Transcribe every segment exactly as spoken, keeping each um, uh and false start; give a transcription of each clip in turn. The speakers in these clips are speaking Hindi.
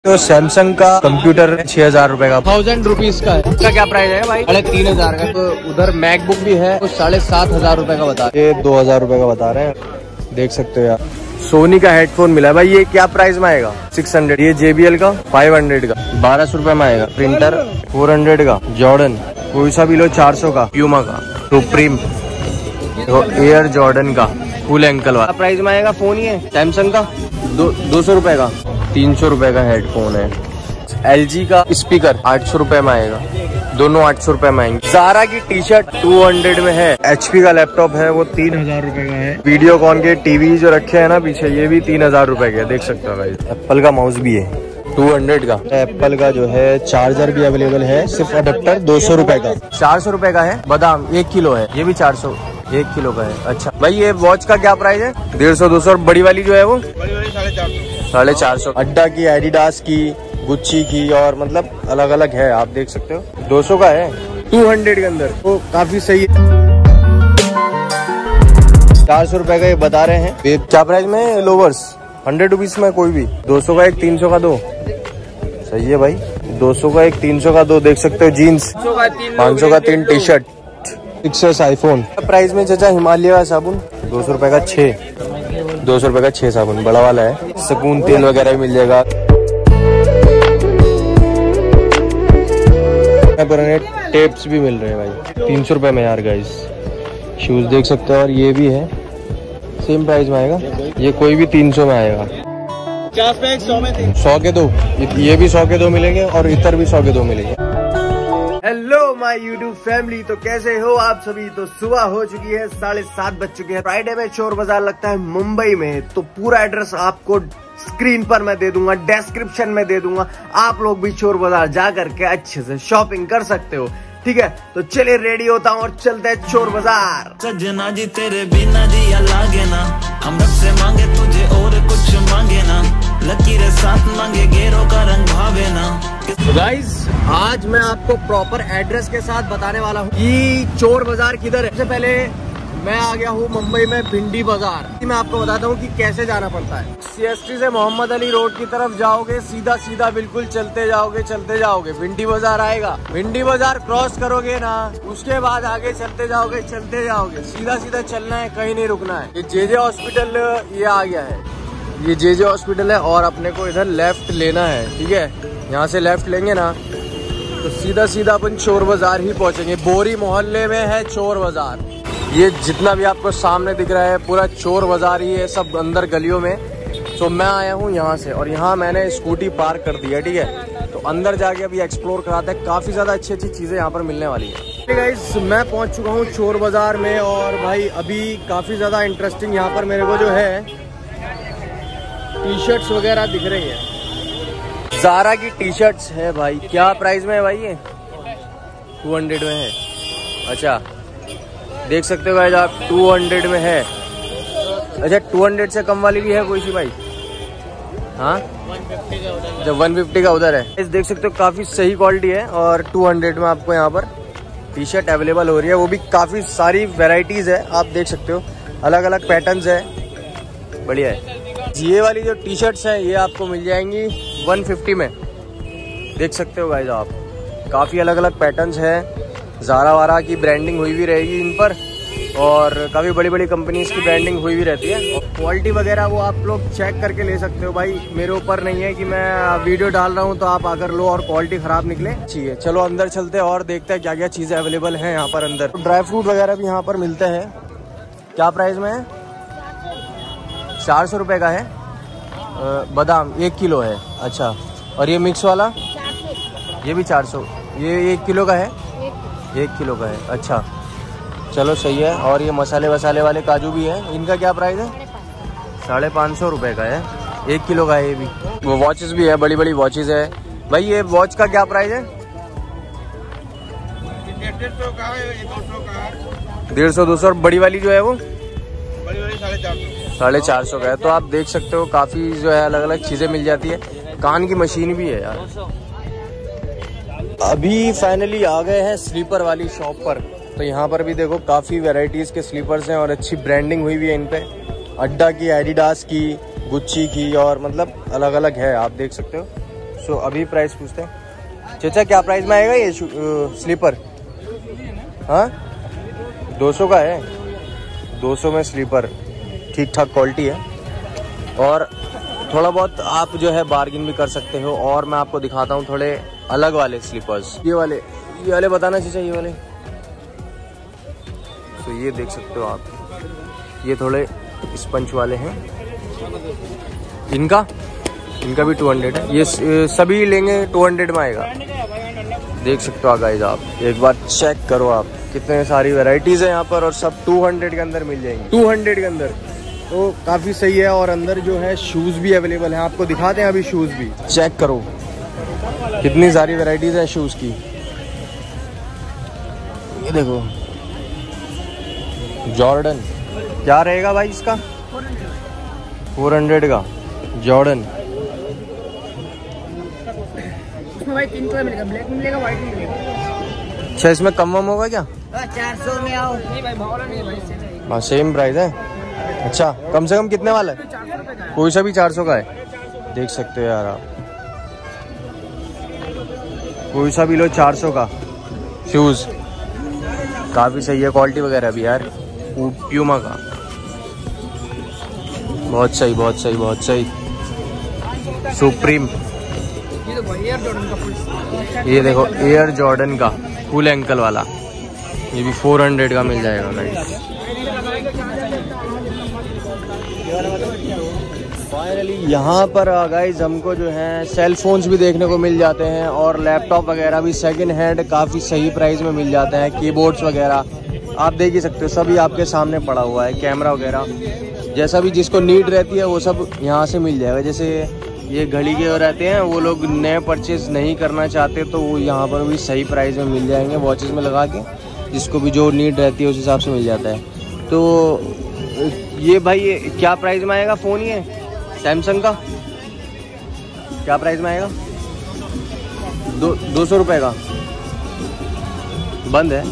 तो सैमसंग का कंप्यूटर छह हजार रूपए का, थाउजेंड रुपीज का है। इसका क्या प्राइस है भाई? साढ़े तीन हजार का। तो उधर मैकबुक भी है, तो साढ़े सात हजार रूपए का बता ये दो हजार रूपए का बता रहे हैं, देख सकते हो यार। सोनी का हेडफोन मिला है भाई, ये क्या प्राइस में आएगा? Six hundred. ये जेबीएल का फाइव हंड्रेड का, बारह सौ रूपये में आएगा। प्रिंटर फोर हंड्रेड का, जॉर्डन कोई सा भी लो चार सौ का, प्यूमा का, सुप्रीम एयर जॉर्डन का फुल एंकल वाला प्राइस में आएगा। फोन ही है सैमसंग का, दो दो सौ रूपये का, तीन सौ रूपये का हेडफोन है। एलजी का स्पीकर आठ सौ रूपये में आएगा, दोनों आठ सौ रूपये में आएंगे। ज़ारा की टी शर्ट टू हंड्रेड में है। एचपी का लैपटॉप है, वो तीन हजार रूपये का है। वीडियोकॉन के टीवी जो रखे हैं ना पीछे, ये भी तीन हजार रूपये के, देख सकते हो भाई। एप्पल का माउस भी है टू हंड्रेड का। एप्पल का जो है चार्जर भी अवेलेबल है, सिर्फ अडेप्टर दो सौ रूपये का, चार सौ रूपये का है। बादाम एक किलो है, ये भी चार सौ एक किलो का है। अच्छा भाई, ये वॉच का क्या प्राइस है? डेढ़ सौ दो सौ। बड़ी वाली जो है वो बड़ी वाली साढ़े चार सौ साढ़े चार सौ। अड्डा की, एडिडास की, गुच्ची की, और मतलब अलग अलग है, आप देख सकते हो। दो सौ का है टू हंड्रेड के अंदर, तो काफी सही है। चार सौ रूपये का ये बता रहे हैं। ये क्या प्राइस में? लोवर्स हंड्रेड रुपीज में कोई भी। दो सौ का एक, तीन सौ का दो, सही है भाई। दो सौ का एक, तीन सौ का दो, देख सकते हो। जीन्स पाँच सौ का तीन टी शर्ट। पिक्सेस आईफोन प्राइस में चाचा हिमालय का साबुन दो सौ रूपये का छः, दो सौ रूपये का छः साबुन बड़ा वाला है। सुकून तेल वगैरह भी मिल जाएगा। पुराने टेप्स भी मिल रहे हैं भाई, तीन सौ रूपये में यार गाइस। शूज देख सकते हो, और ये भी है सेम प्राइस में आएगा। ये कोई भी तीन सौ में आएगा। पचास में एक, सौ में तीन, सौ के दो, ये भी सौ के दो मिलेंगे, और इतर भी सौ के दो मिलेंगे। हेलो माय यूट्यूब फैमिली, तो कैसे हो आप सभी? तो सुबह हो चुकी है, साढ़े सात बज चुके हैं। फ्राइडे में चोर बाजार लगता है मुंबई में, तो पूरा एड्रेस आपको स्क्रीन पर मैं दे दूंगा, डिस्क्रिप्शन में दे दूंगा। आप लोग भी चोर बाजार जा करके अच्छे से शॉपिंग कर सकते हो, ठीक है? तो चलिए रेडी होता हूँ और चलते हैं चोर बाजार। सजना जी तेरे बिना जिया लागे ना, हम रब से मांगे तुझे और कुछ मांगे ना, लकीर साथ मांगे गेरों का रंग भावे ना। तो गाइस, आज मैं आपको प्रॉपर एड्रेस के साथ बताने वाला हूँ कि चोर बाजार किधर है। सबसे पहले मैं आ गया हूँ मुंबई में भिंडी बाजार। मैं आपको बताता हूँ कि कैसे जाना पड़ता है। सीएसटी से मोहम्मद अली रोड की तरफ जाओगे, सीधा सीधा बिल्कुल चलते जाओगे चलते जाओगे, भिंडी बाजार आएगा। भिंडी बाजार क्रॉस करोगे ना, उसके बाद आगे चलते जाओगे चलते जाओगे, सीधा सीधा चलना है, कहीं नहीं रुकना है। ये जे जे हॉस्पिटल ये आ गया है, ये जे जे हॉस्पिटल है, और अपने को इधर लेफ्ट लेना है, ठीक है? यहाँ से लेफ्ट लेंगे ना तो सीधा सीधा अपन चोर बाजार ही पहुँचेंगे। बोरी मोहल्ले में है चोर बाजार। ये जितना भी आपको सामने दिख रहा है पूरा चोर बाजार ही है, सब अंदर गलियों में। तो मैं आया हूँ यहाँ से, और यहाँ मैंने स्कूटी पार्क कर दी है, ठीक है? तो अंदर जाके अभी एक्सप्लोर कराते हैं, काफ़ी ज़्यादा अच्छी अच्छी चीज़ें यहाँ पर मिलने वाली है। गाइस, मैं पहुँच चुका हूँ चोर बाजार में, और भाई अभी काफ़ी ज़्यादा इंटरेस्टिंग यहाँ पर मेरे को जो है टी शर्ट्स वगैरह दिख रही है। ज़ारा की टी शर्ट्स है भाई। क्या प्राइस में है भाई? ये टू हंड्रेड में है। अच्छा, देख सकते हो भाई आप, टू हंड्रेड में है। अच्छा, टू हंड्रेड से कम वाली भी है कोई सी भाई? हाँ, जब वन फिफ्टी का उधर है। देख सकते हो काफ़ी सही क्वालिटी है, और टू हंड्रेड में आपको यहाँ पर टी शर्ट अवेलेबल हो रही है। वो भी काफ़ी सारी वेराइटीज़ है, आप देख सकते हो, अलग अलग पैटर्न्स है, बढ़िया है। ये वाली जो टी शर्ट्स हैं ये आपको मिल जाएंगी वन फिफ्टी में, देख सकते हो भाई आप। काफ़ी अलग अलग पैटर्न्स हैं, ज़ारा वारा की ब्रांडिंग हुई भी रहेगी इन पर, और काफ़ी बड़ी बड़ी कंपनीज की ब्रांडिंग हुई भी रहती है। और क्वालिटी वगैरह वो आप लोग चेक करके ले सकते हो भाई। मेरे ऊपर नहीं है कि मैं वीडियो डाल रहा हूँ तो आप अगर लो और क्वालिटी ख़राब निकले। चाहिए चलो अंदर चलते हैं और देखते हैं क्या क्या चीज़ें अवेलेबल हैं यहाँ पर अंदर। तो ड्राई फ्रूट वगैरह भी यहाँ पर मिलते हैं। क्या प्राइस में है? चार सौ रुपये का है। बादाम एक किलो है। अच्छा, और ये मिक्स वाला ये भी चार सौ, ये एक किलो का है, एक किलो का है। अच्छा चलो सही है। और ये मसाले वसाले वाले काजू भी है, इनका क्या प्राइस है? साढ़े पाँच सौ रुपये का है, एक किलो का है। ये भी वो वॉचेस भी है, बड़ी बड़ी वॉचेस है भाई। ये वॉच का क्या प्राइस है? डेढ़ सौ दो सौ। बड़ी वाली जो है वो बड़ी वाली साढ़े चार सौ साढ़े चार सौ का है। तो आप देख सकते हो काफ़ी जो है अलग अलग चीज़ें मिल जाती है। कान की मशीन भी है यार। अभी फाइनली आ गए हैं स्लीपर वाली शॉप पर। तो यहाँ पर भी देखो काफ़ी वैरायटीज़ के स्लीपर्स हैं और अच्छी ब्रांडिंग हुई हुई है इन पे। अड्डा की, एडिडास की, गुच्ची की, और मतलब अलग अलग है, आप देख सकते हो। सो अभी प्राइस पूछते हैं। चाचा क्या प्राइस में आएगा ये स्लीपर? हाँ दो सौ का है, दो सौ में स्लीपर, ठीक ठाक क्वालिटी है। और थोड़ा बहुत आप जो है बार्गिन भी कर सकते हो। और मैं आपको दिखाता हूँ थोड़े अलग वाले स्लीपर्स। ये वाले ये वाले बताना चाहिए, ये वाले तो ये देख सकते हो आप, ये थोड़े स्पंच वाले हैं। इनका इनका भी टू हंड्रेड है। ये सभी लेंगे टू हंड्रेड में आएगा। देख सकते हो गाइस आप, एक बार चेक करो आप, कितने सारी वैरायटीज है यहाँ पर और सब टू हंड्रेड के अंदर मिल जाएंगी। टू हंड्रेड के अंदर तो काफ़ी सही है। और अंदर जो है शूज़ भी अवेलेबल है, आपको दिखाते हैं अभी शूज़ भी। चेक करो कितनी सारी वैरायटीज है शूज़ की। ये देखो जॉर्डन, क्या रहेगा भाई इसका? फोर हंड्रेड का जॉर्डन। इसमें भाई तीन कलर मिलेगा, ब्लैक मिलेगा, व्हाइट मिलेगा। अच्छा इसमें कम वम होगा क्या? चार सौ में आओ। नहीं भाई भाव नहीं है भाई, हाँ सेम प्राइस है। अच्छा कम से कम कितने वाला है? कोई सा भी चार सौ का है। देख सकते हो यार आप, कोई सा भी लो चार सौ का शूज़, काफ़ी सही है क्वालिटी वगैरह भी यार। प्यूमा का बहुत सही, बहुत सही, बहुत सही। सुप्रीम, ये देखो एयर जॉर्डन का फुल एंकल वाला, ये भी फोर हंड्रेड का मिल जाएगा गाइस। फाइनली यहाँ पर गाइस हमको जो है सेल फोन्स भी देखने को मिल जाते हैं और लैपटॉप वगैरह भी सेकंड हैंड काफ़ी सही प्राइस में मिल जाते हैं। कीबोर्ड्स वगैरह आप देख ही सकते हो, सभी आपके सामने पड़ा हुआ है। कैमरा वगैरह जैसा भी जिसको नीड रहती है वो सब यहाँ से मिल जाएगा। जैसे ये घड़ी के रहते हैं, वो लोग नए परचेज नहीं करना चाहते तो वो यहाँ पर भी सही प्राइस में मिल जाएंगे। वॉचेस में लगा के जिसको भी जो नीड रहती है उस हिसाब से मिल जाता है। तो ये भाई ये क्या प्राइस में आएगा फ़ोन? ये सैमसंग का क्या प्राइस में आएगा? दो दो सौ रुपये का। बंद है,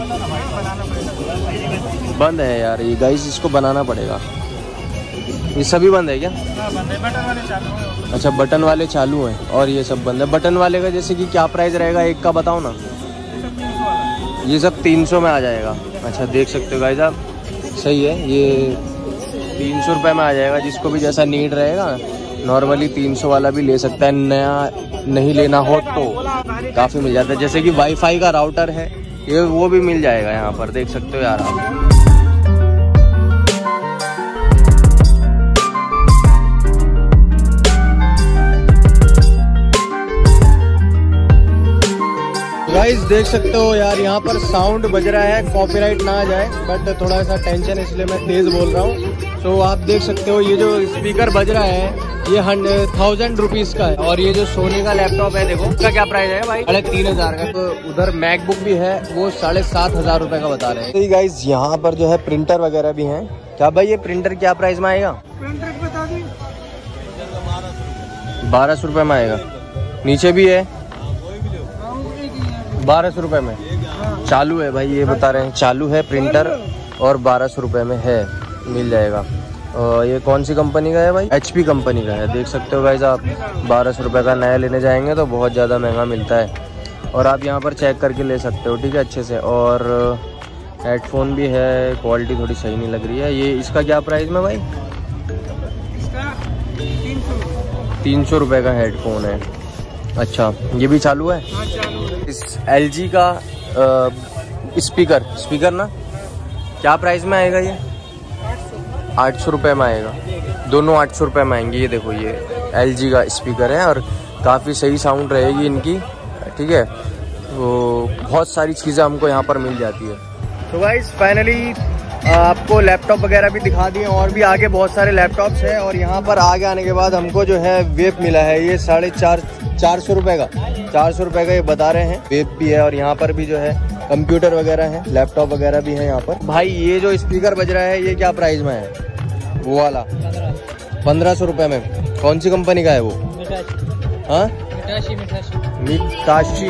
बंद है यार ये गाइस, इसको बनाना पड़ेगा। ये सभी बंद है क्या? अच्छा बटन वाले चालू हैं और ये सब बंद है। बटन वाले का जैसे कि क्या प्राइस रहेगा एक का, बताओ ना। ये सब तीन सौ में आ जाएगा। अच्छा देख सकते हो गाइस आप, सही है, ये तीन सौ रुपये में आ जाएगा। जिसको भी जैसा नीड रहेगा नॉर्मली तीन सौ वाला भी ले सकता है। नया नहीं लेना हो तो काफ़ी मिल जाता है। जैसे कि वाईफाई का राउटर है ये, वो भी मिल जाएगा यहाँ पर, देख सकते हो यार आप। गाइस देख सकते हो यार, यहाँ पर साउंड बज रहा है, कॉपीराइट ना आ जाए, बट थोड़ा सा टेंशन है इसलिए मैं तेज बोल रहा हूँ। तो आप देख सकते हो ये जो स्पीकर बज रहा है ये हंड्रेड थाउजेंड रुपीज़ का है। और ये जो सोनी का लैपटॉप है देखो, उसका क्या प्राइस है भाई? साढ़े तीन हजार का। तो उधर मैकबुक भी है, वो साढ़े सात हजार रुपए का बता रहे हैं। तो गाइस यहाँ पर जो है प्रिंटर वगैरह भी हैं। क्या भाई ये प्रिंटर क्या प्राइस में आएगा? बारह सौ रुपये में आएगा। नीचे भी है बारह सौ रुपये में चालू है भाई, ये बता रहे हैं चालू है प्रिंटर और बारह सौ रुपये में है, मिल जाएगा। और ये कौन सी कंपनी का है भाई? एच पी कंपनी का है। देख सकते हो गाइस आप, बारह सौ रुपये का नया लेने जाएंगे तो बहुत ज़्यादा महंगा मिलता है। और आप यहाँ पर चेक करके ले सकते हो, ठीक है, अच्छे से। और हेडफोन भी है, क्वालिटी थोड़ी सही नहीं लग रही है। ये इसका क्या प्राइस में भाई? तीन सौ रुपये का हेडफोन है। अच्छा ये भी चालू है। इस एल जी का आ, स्पीकर स्पीकर ना क्या प्राइस में आएगा? ये आठ सौ रुपये में आएगा। दोनों आठ सौ रुपये में आएंगे। ये देखो ये एल जी का स्पीकर है और काफ़ी सही साउंड रहेगी इनकी, ठीक है। तो बहुत सारी चीज़ें हमको यहाँ पर मिल जाती है। तो गाइस फाइनली आपको लैपटॉप वगैरह भी दिखा दिए और भी आगे बहुत सारे लैपटॉप्स हैं। और यहाँ पर आगे आने के बाद हमको जो है वेब मिला है, ये साढ़े चार चार सौ रुपये का चार सौ रुपये का ये बता रहे हैं। वेब भी है और यहाँ पर भी जो है कंप्यूटर वगैरह है, लैपटॉप वगैरह भी है यहाँ पर। भाई ये जो स्पीकर बज रहा है ये क्या प्राइस में है? वो वाला पंद्रह सौ रुपये में। कौन सी कंपनी का है वो? हाँ मिताशी।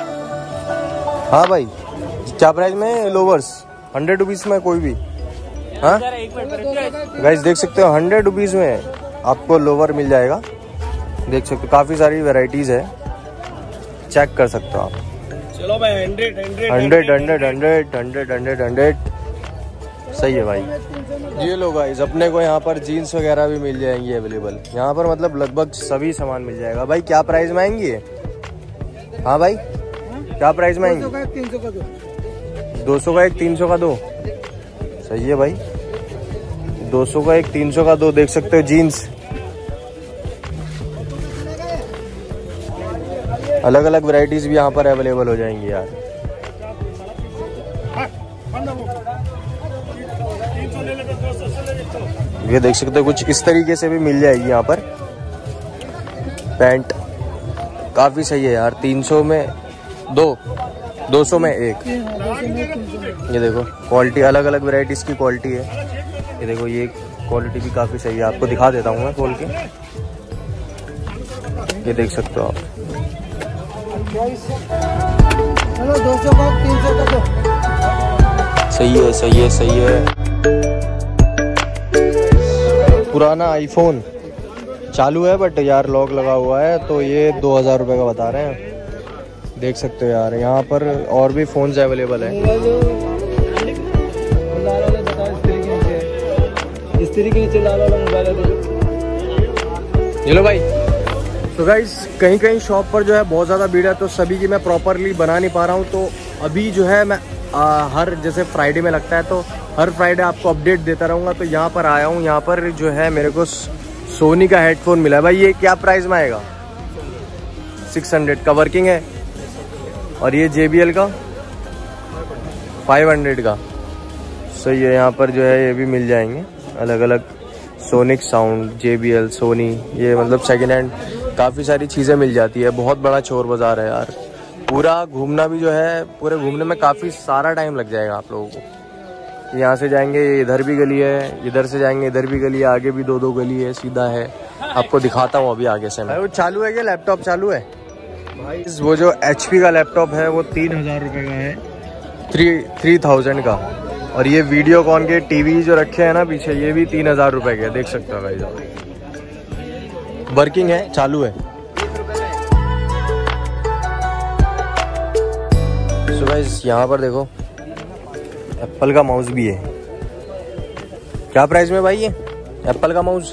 हाँ भाई क्या प्राइस में? लोवर्स हंड्रेड रुपीज़ में कोई भी हाँ गाइस देख सकते हो हंड्रेड रुपीज में आपको लोवर मिल जाएगा। देख सकते हो काफी सारी वेराइटीज है, चेक कर सकते हो आप। चलो भाई hundred hundred hundred hundred hundred hundred hundred hundred सही है भाई। ये लो गाइस अपने को यहाँ पर जीन्स वगैरह भी मिल जाएंगी अवेलेबल। यहाँ पर मतलब लगभग सभी सामान मिल जाएगा। भाई क्या प्राइस में आएंगी ये? हाँ भाई क्या प्राइस में आएंगी? दो सौ का एक तीन सौ का दो। सही है भाई, दो सौ का एक तीन सौ का दो। देख सकते हो जीन्स अलग अलग वैरायटीज भी यहाँ पर अवेलेबल हो जाएंगी यार। ये देख सकते हो कुछ इस तरीके से भी मिल जाएगी यहाँ पर। पैंट काफी सही है यार, तीन सौ में दो, दो सौ में एक। ये देखो क्वालिटी अलग अलग वैरायटीज की क्वालिटी है। ये देखो ये क्वालिटी भी काफी सही है, आपको दिखा देता हूँ मैं खोल के। ये देख सकते हो आप। हेलो दो सौ का तीन सौ का दो। सही है सही है सही है। पुराना आईफोन चालू है बट यार लॉक लगा हुआ है, तो ये दो हजार रुपये का बता रहे हैं। देख सकते हो यार यहाँ पर और भी फोन्स अवेलेबल है। इस तरीके के नीचे लाल वाला मोबाइल है। ये लो भाई। तो गाइस कहीं कहीं शॉप पर जो है बहुत ज़्यादा भीड़ है, तो सभी की मैं प्रॉपरली बना नहीं पा रहा हूँ। तो अभी जो है मैं आ, हर जैसे फ्राइडे में लगता है तो हर फ्राइडे आपको अपडेट देता रहूँगा। तो यहाँ पर आया हूँ, यहाँ पर जो है मेरे को सोनी का हेडफोन मिला है। भाई ये क्या प्राइस में आएगा? सिक्स हंड्रेड का वर्किंग है। और ये जे बी एल का फाइव हंड्रेड का। सही है, यहाँ पर जो है ये भी मिल जाएंगे अलग अलग। Sonic sound, J B L, Sony, ये मतलब सेकेंड हैंड काफ़ी सारी चीज़ें मिल जाती है। बहुत बड़ा चोर बाज़ार है यार। पूरा घूमना भी जो है, पूरे घूमने में काफ़ी सारा टाइम लग जाएगा आप लोगों को। यहाँ से जाएंगे इधर भी गली है, इधर से जाएंगे इधर भी गली है, आगे भी दो दो गली है, सीधा है। आपको दिखाता हूँ अभी आगे से मैं। वो चालू है क्या? लैपटॉप चालू है भाई। वो जो एच पी का लैपटॉप है वो तीन हज़ार रुपये का है, थ्री थ्री थाउजेंड का। और ये वीडियोकॉन के टीवी जो रखे हैं ना पीछे, ये भी तीन हज़ार रुपये के। देख सकते हो भाई, वर्किंग है, चालू है। सो गाइस यहाँ पर देखो एप्पल का माउस भी है। क्या प्राइस में भाई ये एप्पल का माउस?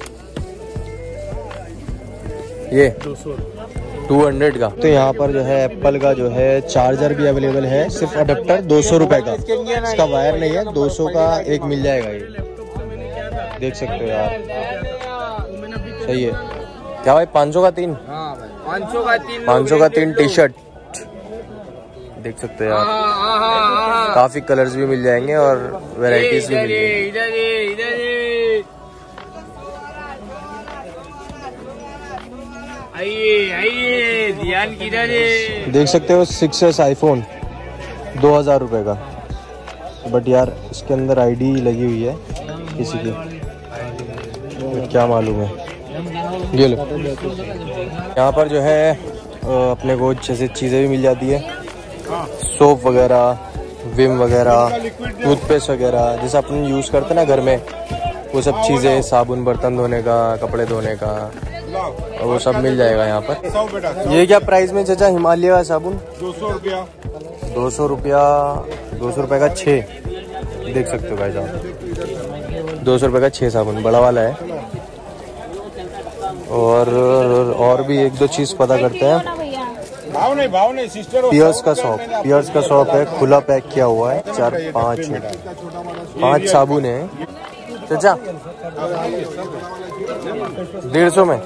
ये टू हंड्रेड का। तो यहाँ पर जो है एप्पल का जो है चार्जर भी अवेलेबल है, सिर्फ अडेप्टर दो सौ रुपए का। इसका वायर नहीं है, दो सौ का एक मिल जाएगा ये। देख सकते हो यार, सही है। क्या भाई पाँच सौ का तीन? पाँच सौ का तीन पाँच सौ का तीन टी शर्ट। देख सकते हो यार, काफी कलर्स भी मिल जाएंगे और वेराइटीज भी मिल जाएंगी। इधर इधर आइए आइए, ध्यान किधर है? देख सकते हो सिक्स एस आईफोन दो हजार रुपये का। बट यार इसके अंदर आईडी लगी हुई है किसी की, तो क्या मालूम है। ये लो, यहाँ पर जो है अपने को जैसे चीज़ें भी मिल जाती है, सोप वगैरह, विम वगैरह, टूथपेस्ट वगैरह, जैसे अपन यूज़ करते हैं ना घर में, वो सब चीज़ें, साबुन बर्तन धोने का, कपड़े धोने का, वो सब मिल जाएगा यहाँ पर। ये क्या प्राइस में चाचा हिमालय का साबुन? दो सौ रुपया दो सौ रुपया दो सौ रुपये का छः। देख सकते हो भाई साहब, दो सौ रुपये का छः साबुन, बड़ा वाला है। और और भी एक दो चीज़ पता करते हैं। भाव नहीं भाव नहीं सिस्टर। पियर्स का शॉप, पियर्स का शॉप है, खुला पैक किया हुआ है। चार पाँच पाँच साबुन है चाचा, डेढ़ सौ में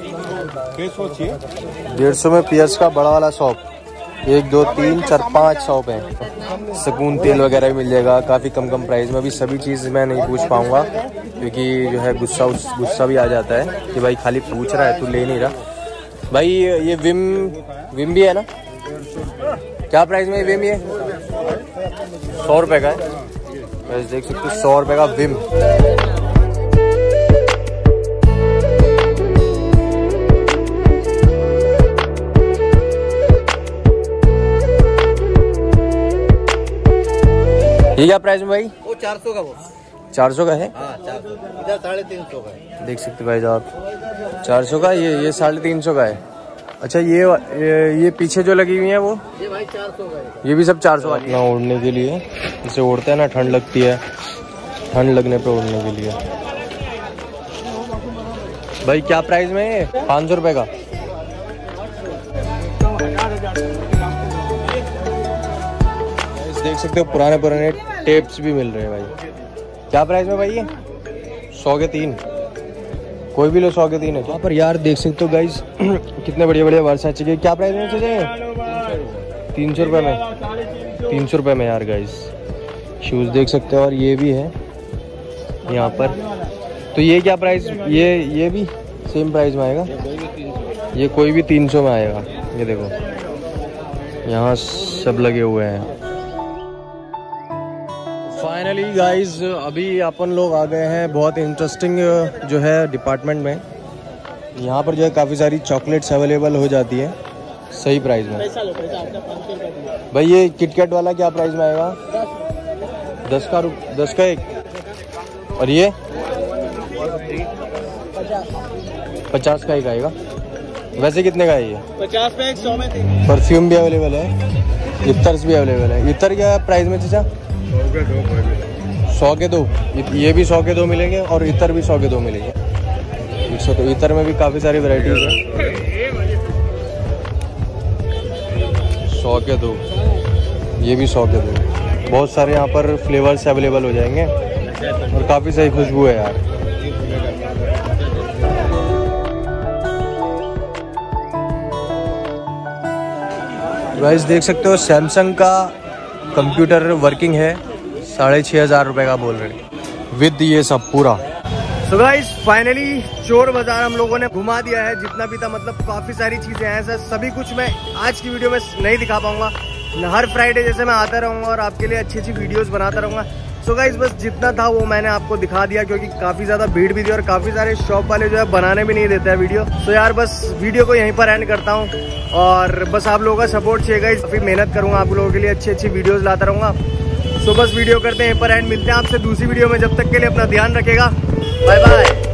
डेढ़ सौ में पियर्स का बड़ा वाला शॉप। एक दो तीन चार पाँच शॉप है। सुकून तेल वगैरह भी मिल जाएगा काफ़ी कम कम प्राइस में। अभी सभी चीज़ मैं नहीं पूछ पाऊँगा क्योंकि जो है गुस्सा गुस्सा भी आ जाता है कि भाई खाली पूछ रहा है, तू ले नहीं रहा। भाई ये विम विम भी है ना? क्या प्राइस में विम? ये सौ रुपये का है। बस देख सकते हो, सौ रुपये का विम। ये क्या प्राइस में भाई? वो चार सौ का। वो चार सौ का है, इधर साढ़े तीन सौ का है। देख सकते भाई साहब, चार सौ का, ये ये साढ़े तीन सौ का है। अच्छा ये ये, ये पीछे जो लगी हुई है वो ये भाई चार सौ का है। ये भी सब चार सौ वाली है। ओढ़ने के लिए इसे ओढ़ते हैं ना, ठंड लगती है, ठंड लगने पे ओढ़ने के लिए। भाई क्या प्राइस में है? पाँच सौ रुपये का। देख सकते हो पुराने पुराने टेप्स भी मिल रहे हैं भाई। क्या प्राइस में भाई ये? सौ के तीन, कोई भी लो, सौ के तीन है। यहाँ पर यार देख सकते हो गाइस कितने बढ़िया बढ़िया वर्साचे के। क्या प्राइस में चाहिए? तीन सौ रुपये में, तीन सौ रुपये में यार गाइस शूज़ देख सकते हो। और ये भी है यहाँ पर। तो ये क्या प्राइस? ये ये भी सेम प्राइस में आएगा, ये कोई भी तीन सौ में आएगा। ये देखो यहाँ सब लगे हुए हैं। फाइनली गाइज अभी अपन लोग आ गए हैं बहुत इंटरेस्टिंग जो है डिपार्टमेंट में। यहाँ पर जो है काफ़ी सारी चॉकलेट्स अवेलेबल हो जाती है सही प्राइस में। भाई ये किटकैट वाला क्या प्राइस में आएगा? दस का रुप दस का एक। और ये पचास का एक आएगा। वैसे कितने का है ये? पचास में एक, सौ में। परफ्यूम भी अवेलेबल है, इतर्स भी अवेलेबल है। इतर क्या प्राइस में चाचा? सौ के दो। ये भी सौ के दो मिलेंगे और इतर भी सौ के दो मिलेंगे। तो इतर में भी काफ़ी सारी वैरायटीज है। सौ के दो, ये भी सौ के दो। बहुत सारे यहाँ पर फ्लेवर्स अवेलेबल हो जाएंगे और काफ़ी सही खुशबू है यार। गाइस देख सकते हो सैमसंग का कंप्यूटर वर्किंग है, साढ़े छः हज़ार रुपये का बोल रहे हैं विद ये सब पूरा। सो गाइस फाइनली चोर बाजार हम लोगों ने घुमा दिया है जितना भी था। मतलब काफी सारी चीजें हैं सर, सभी कुछ मैं आज की वीडियो में नहीं दिखा पाऊंगा। हर फ्राइडे जैसे मैं आता रहूंगा और आपके लिए अच्छी अच्छी वीडियोस बनाता रहूंगा। सो गाइस बस जितना था वो मैंने आपको दिखा दिया, क्योंकि काफी ज्यादा भीड़ भी थी और काफी सारे शॉप वाले जो है बनाने भी नहीं देते हैं वीडियो। सो यार बस वीडियो को यहीं पर एंड करता हूँ और बस आप लोगों का सपोर्ट चाहिए गाइस। काफी मेहनत करूंगा आप लोगों के लिए, अच्छी अच्छी वीडियोस लाता रहूंगा। सो बस वीडियो करते हैं यहीं पर एंड, मिलते हैं आपसे दूसरी वीडियो में। जब तक के लिए अपना ध्यान रखेगा, बाय बाय।